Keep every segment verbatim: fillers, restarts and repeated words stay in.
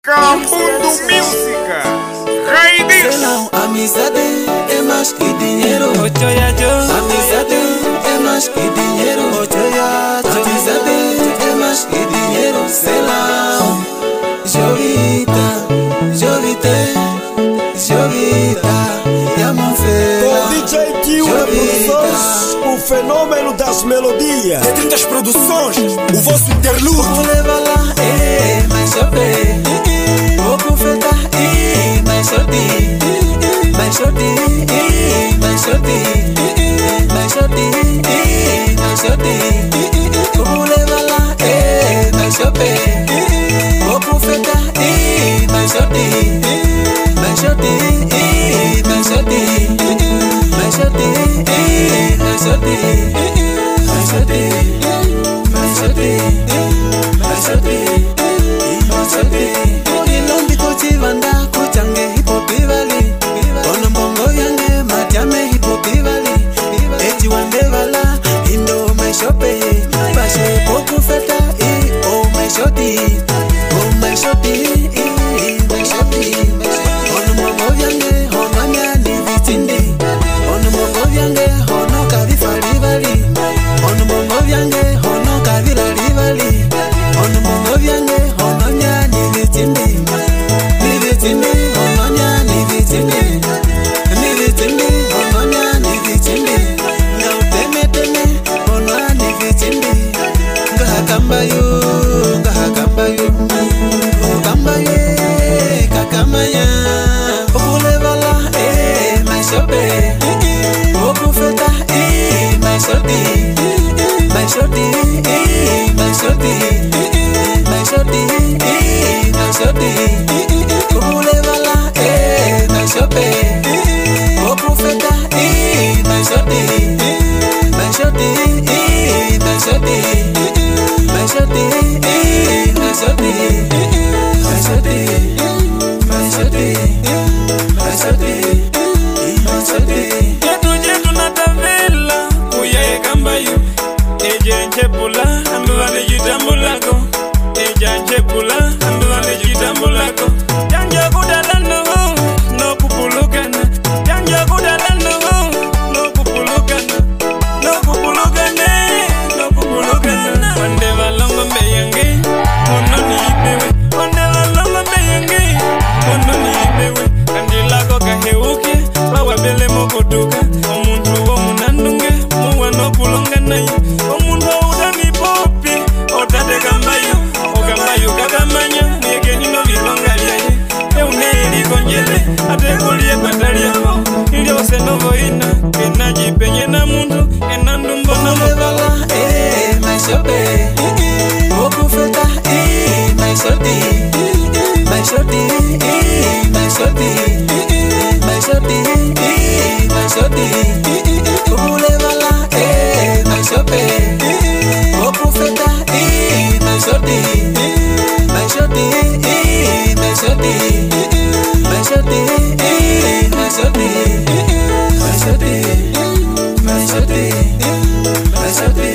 Cambundo Música, Raiz. Não, amizade é mais que dinheiro. Amizade é mais que dinheiro. Amizade é mais que dinheiro. Selão, Jovita, Jovite, Jovita, Yamonfeira. Com D J Kill Produções, o fenômeno das melodias. De trinta produções, o vosso interlúdio. Vou levar lá, é, mas chover. Vou confetar, é, mas chover. Mas chover, é, mas chover. Mas chover, é, mas chover. Vou levar lá, é, mas chover. Vou confetar, é, mas chover. Mas chover, é, mas chover. Mas chover, é, mas chover. Mas chover, mas chover. Mas chover, mas chover. Ilombi kuchivanda kuchange hipopivali. Ono mbongo yange matiame hipopivali. Eti wandevala indo maishope. Pashe pokufeta i o maishoti. O maishoti i maishoti. Ono mbongo yange ono nyani vitindi. Ono mbongo yange ono kavifalivali. Ono mbongo yange ono kavilalivali. Ono mbongo yange ono nyani vitindi. Ni vitindi ono nyani vitindi. Ni vitindi ono nyani vitindi. Nga uteme teme ono nyani vitindi. Nga hakamba yo, nga hakamba yo. Ukamba ye, kakamba ya. Okulevala eh, maishope. Okufeta eh, maishoti. Maishoti eh, maishoti. Maishoti eh, maishoti. Okulevala eh, maishope. Okufeta eh, maishoti. Maishoti eh, maishoti. Maishoti eh, maishoti. Maishoti, maishoti, maishoti, maishoti. Jetu jetu na tavela uye kambayo. Eje nchepula anduvane jitambulako. Eje nchepula anduvane jitambulako. Janja kudalano no kupulukana. Janja kudalano no kupulukana. No kupulukane, no kupulukana. Wande valongo mbeyange ono ni ipewe. Wande valongo mbeyange ono ni ipewe. Kandilako kaheuke wawabele mokotuka. Omuntu wo munandunge muwa no kulonga naye. Omuntu udani popi otate kambayo. Okambayo kakamanya negeni no vilonga lyaye. Euneli konjele ate kulie pataliako. Ilio senovo ina kenaji penye na muntu enandumbo na Okulevala eh, maishope. Okufeta eh, maishoti. Maishoti eh, maishoti. Maishoti eh, maishoti. Okulevala eh, maishope. Okufeta eh, maishoti. Maishoti eh, maishoti. Maishoti eh, maishoti. Maishoti, maishoti, maishoti,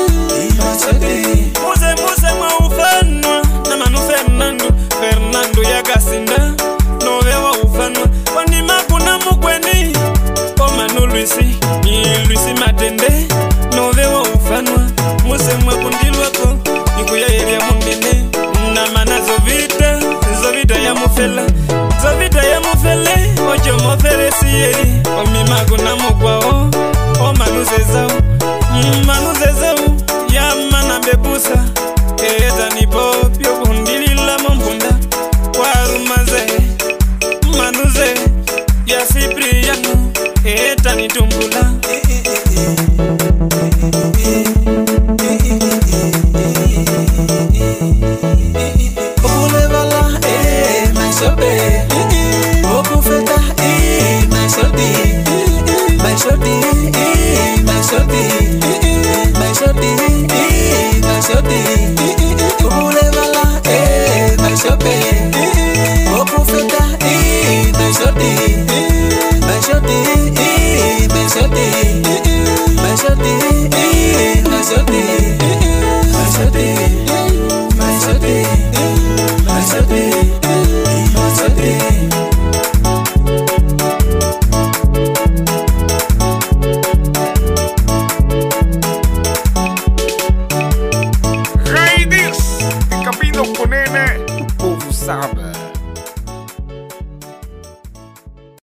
maishoti. Muse muse mwa ufanwa na manu Fernando. Fernando ya kasinda no vewa ufanwa. Wani makuna mukweni o manu Luisi. Ni Luisi matende no vewa ufanwa. Muse mwa kundilwako nikuya eria mundine. Na mana Zovita, Zovita ya mufela. Zovita ya mufele ojo mofere siyeri. O mi makuna mukwao o manu zezao. Manu zezao sabe.